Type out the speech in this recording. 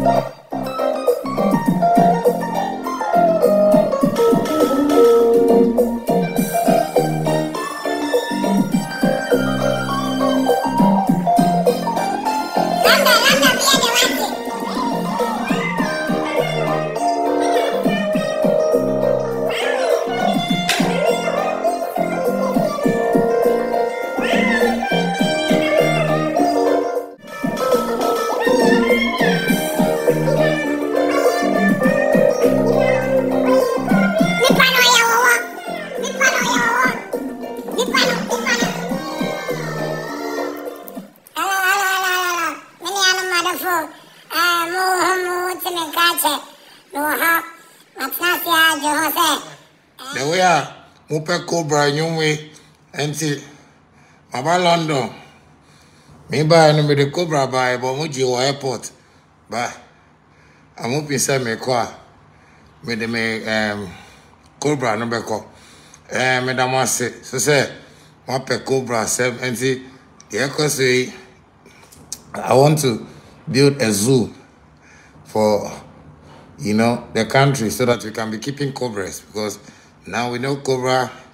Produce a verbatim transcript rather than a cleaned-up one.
The way I move Cobra in way and see about London. Maybe I know the Cobra by Bomuji airport. But I'm up inside my car. With the um Cobra number call. Eh, Madam Massey, so say, one per Cobra seven and see the echo say I want to build a zoo for, you know, the country so that we can be keeping cobras, because now we know Cobra